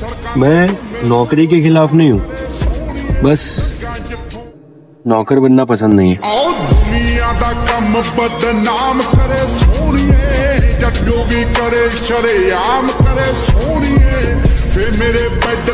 मैं नौकरी के खिलाफ नहीं हूँ, बस नौकर बनना पसंद नहीं है। और दुनिया दा कम बदनाम करे सोनिए, जब जो भी करे शरेआम करे सोनिए, फिर मेरे बेड